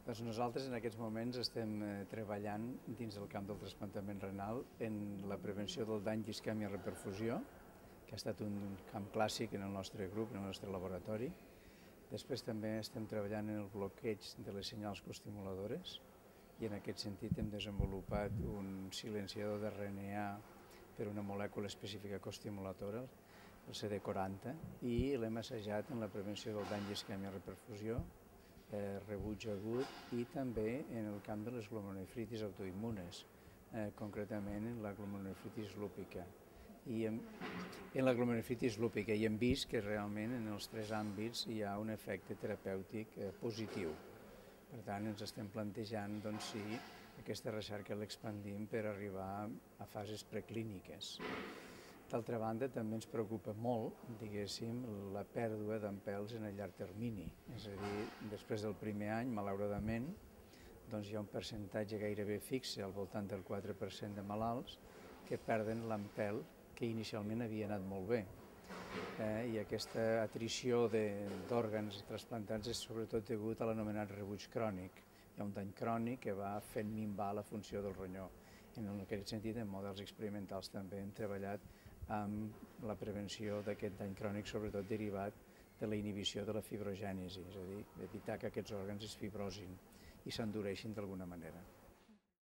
Doncs nosaltres en aquests moments estem treballant dins del camp del trasplantament renal en la prevenció del dany d'isquèmia reperfusió, que ha estat un camp clàssic en el nostre grup, en el nostre laboratori. Després també estem treballant en el bloqueig de les senyals coestimuladores i en aquest sentit hem desenvolupat un silenciador d'RNA per una molècula específica coestimuladora, el CD40, i l'hem assajat en la prevenció del dany d'isquèmia reperfusió, rebuig agut i també en el camp de les glomerulonefritis autoimmunes, concretament en la glomerulonefritis lúpica. En la glomerulonefritis lúpica i hem vist que realment en els tres àmbits hi ha un efecte terapèutic positiu. Per tant, ens estem plantejant si aquesta recerca l'expandim per arribar a fases preclíniques. D'altra banda, també ens preocupa molt, diguéssim, la pèrdua d'empelts en el llarg termini. És a dir, després del primer any, malauradament, hi ha un percentatge gairebé fixe, al voltant del 4% de malalts, que perden l'empelt que inicialment havia anat molt bé. I aquesta atrició d'òrgans trasplantats és sobretot degut a l'anomenat rebuig crònic. Hi ha un dany crònic que va fent minvar la funció del ronyó. En aquest sentit, en models experimentals també hem treballat amb la prevenció d'aquest dany crònic, sobretot derivat de la inhibició de la fibrogènesi, és a dir, evitar que aquests òrgans es fibrosin i s'endureixin d'alguna manera.